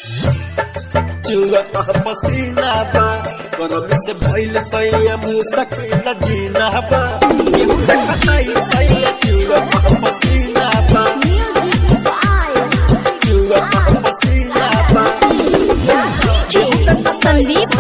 चुआ पसीना बा गरम से भइल सैया मुश्किल जीना बा केहू कटाई सैया चुआ पसीना बा चुआ पसीना बा संदीप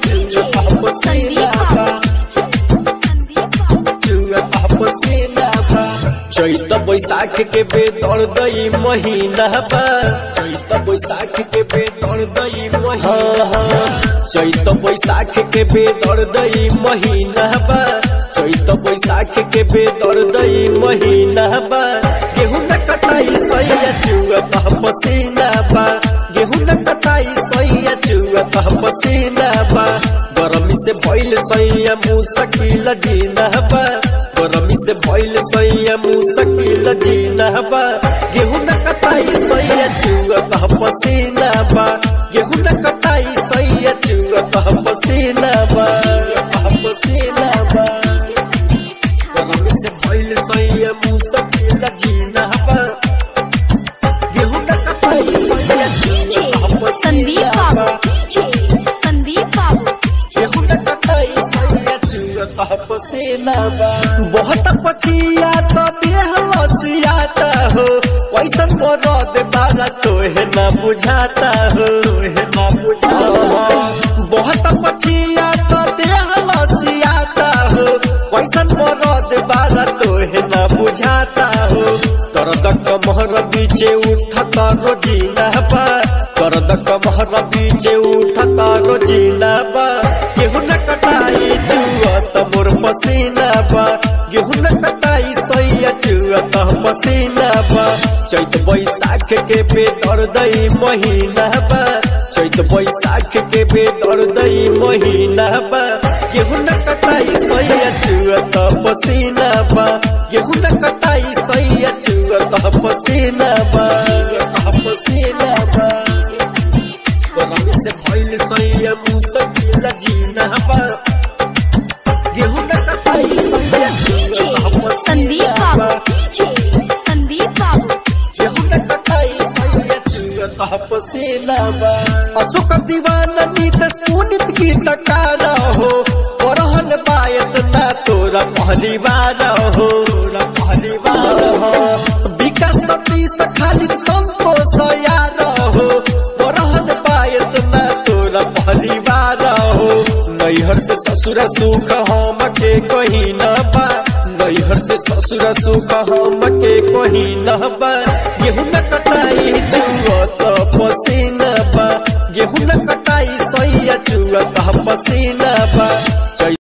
चैत बैसाख के बेदर्दई महीना बा चैत बैसाख के बेदर्दई महीना चैत बैसाख के बेदर्दई महीना बा चैत बैसाख के बेदर्दई महीना बा गेहूं न कटाई सैया चुआ पसीना बा गेहूं न कटाई सैया चुआ पसीना बा गरमी से भइल सैया मुश्किल जीना बा गरमी से भइल सैया मुश्किल जीना बा गेहूं न कटाई सैया चुआ पसीना बा गेहूं न कटाई सैया चुआ पसीना बा पसीना बा गरमी से भइल सैया मुश्किल जीना बा गेहूं न कटाई सैया चुआ संदीप गेहूं न कटाई सैया चुआ पसीना बा बहुत पछिया तो देह लसियाता हो कैसन मरद बागा तोहे ना बुझाता हो ना बुझाता बहुत पछिया तो देह लसियाता हो कैसन मरद बागा तोहे ना बुझाता हो दर्द कमर बीचे उठता रोजीना बा दर्द कमर बीचे उठता रोजीना बा केहू न कटाई चुआ मोर पसीना बा गेहूं न कटाई सैया चुआ पसीना बा चैत बैसाख के बेदर्दई महीना बा चैत बैसाख के बेदर्दई महीना बा गेहूं न कटाई सैया चुआ पसीना बा गेहूं न कटाई सैया चुआ पसीना बा पसीना बा गरमी से भइल सैया मुश्किल जीना बा गेहूं न कटाई सैया गेहूं न कटाई सैया चुआ पसीना बा अशोक दीवाना नीतस पुनित की तकारा हो परहन बायत ना तोरा पहली बार हो पहली बार हो विकास सतीश खालिद संतोष यार हो परहन बायत ना तोरा पहली बार हो नैहर से ससुर सुख हम के कहीं न बा नैहर से ससुर सुख हम के कहीं न बा गेहूं न कटाई चुआ पसीना बा गेहूं न कटाई सैया चुआ पसीना बा